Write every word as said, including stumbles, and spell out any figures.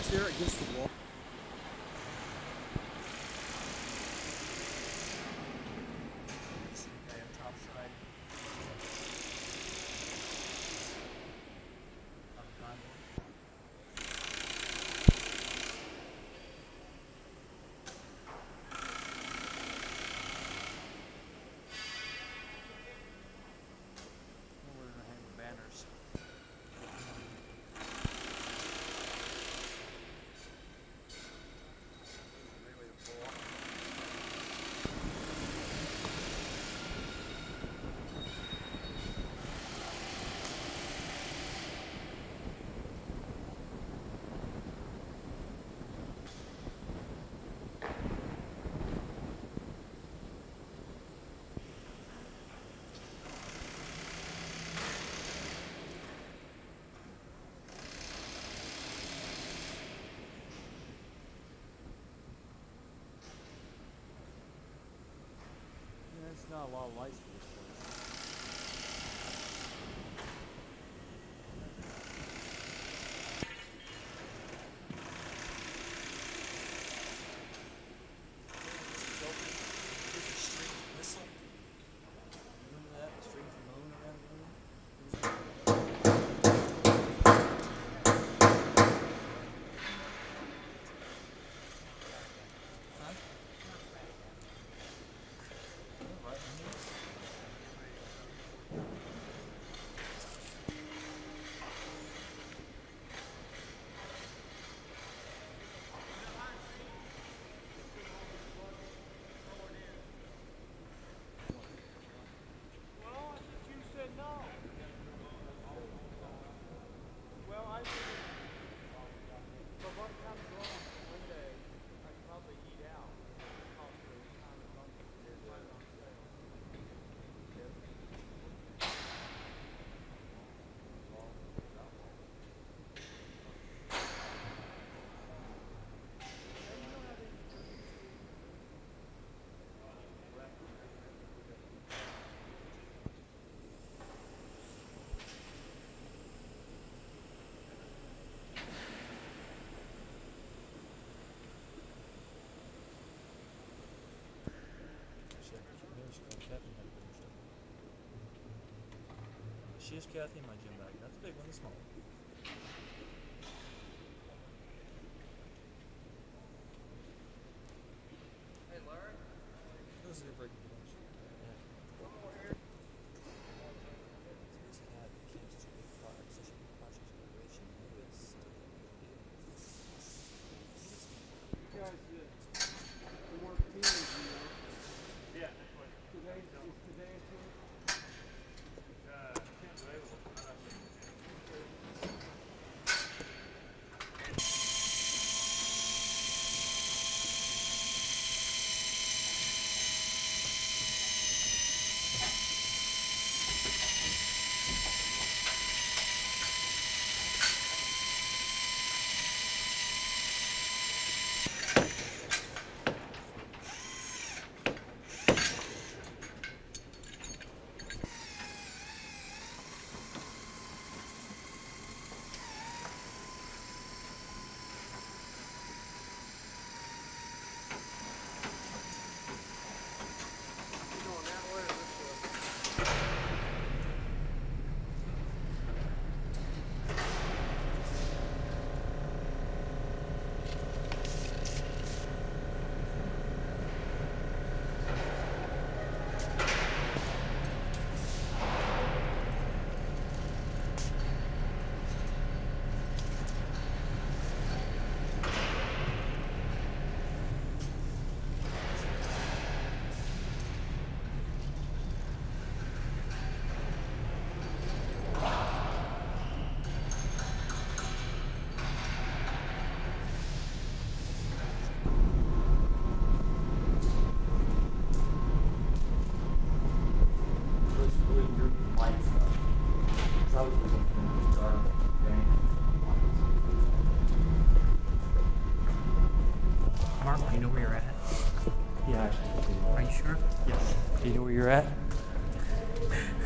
bars there against the wall. There's not a lot of lights for this place. She's Kathy in my gym bag. That's a big one, the small one. Hey, Laura. This is a break lunch. Yeah. You guys, uh, the work teams, you know. Yeah, that's what. Today, is today a team? Uh, Mark, do you know where you're at? Yeah, actually. Are you sure? Yes. Do you know where you're at?